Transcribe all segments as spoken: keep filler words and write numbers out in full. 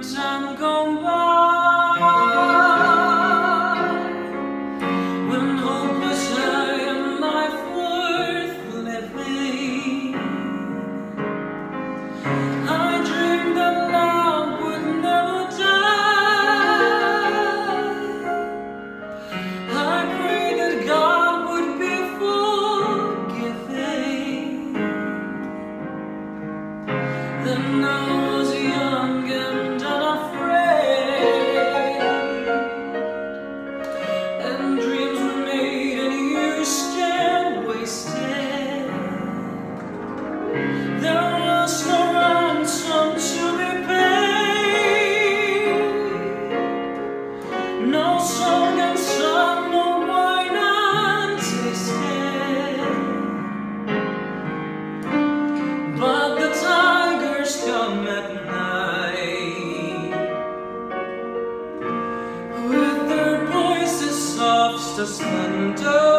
time gone by. Then I was young and unafraid, and dreams were made and used and wasted. There was no ransom to be paid, no song unsung, no wine untasted. But the tigers come at night with their voices soft as thunder,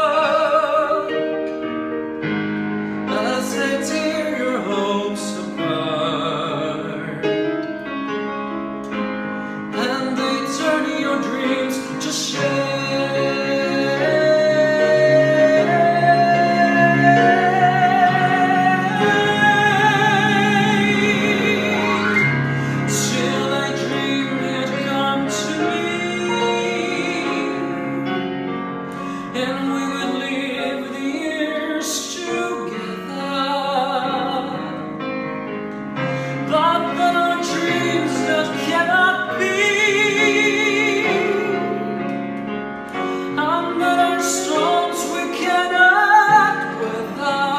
as they tear your hopes apart, and they turn your dreams to shame. And we would live the years together, but then our dreams that cannot be, and then our storms we cannot weather.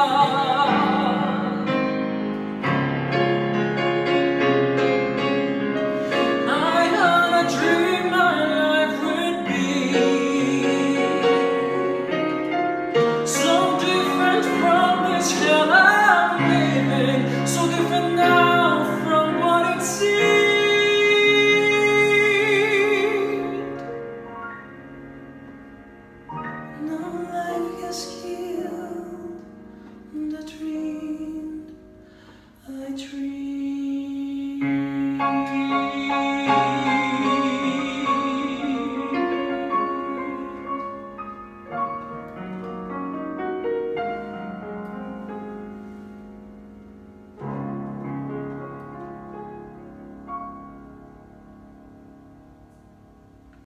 I had a dream my life would be so different from this hell I'm living, so different now from what it seemed. Now life has killed the dream I dreamed.